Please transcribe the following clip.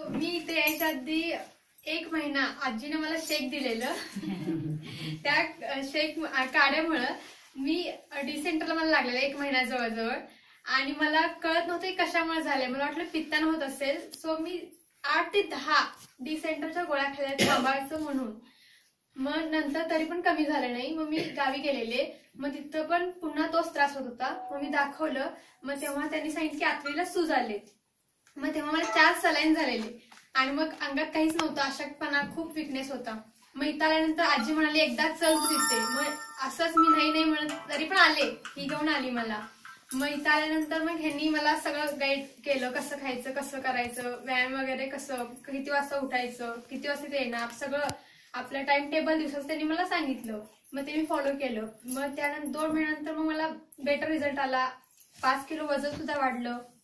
मी इथे यायच्या आधी 1 महिना आजीने मला शेक दिलेलं. त्या शेक काढ्यामुळं मी डिसेंटरला मला लागलेलं 1 महिना जवळजवळ. आणि मला कळत नव्हतं कशामुळे झालंय. मला वाटलं पित्तानं होत असेल. सो मी 8 ते 10 डिसेंटरच्या गोळ्या खाल्ल्या थांबायचं म्हणून. मग नंतर तरी पण कमी झालं नाही. मग मी गावी गेलेले. मग तिथं पण पुन्हा तोच त्रास होत होता. मग मी दाखवलं. मग तेव्हा त्यांनी सांगितलं की आतडीला सूज आले. मग तेव्हा मला 4 सलाईन झालेले. आणि मग अंगात काहीच नव्हतं. अशक्तपणा, खूप विकनेस होता. मग इथं आल्यानंतर आजी म्हणाली एकदा चल तिथे. मग असंच मी नाही म्हणत तरी पण आले. ही घेऊन आली मला. मग इथं आल्यानंतर मग ह्यांनी मला सगळं गाईड केलं. कसं खायचं, कसं करायचं, व्यायाम वगैरे कसं, किती वाजता उठायचं, किती वाजता ते येणार, सगळं आपलं टाइम टेबल दिवसाचं त्यांनी मला सांगितलं. मग ते मी फॉलो केलं. मग त्यानंतर 2 महिन्यानंतर मग मला बेटर रिझल्ट आला. 5 किलो वजन सुद्धा वाढलं.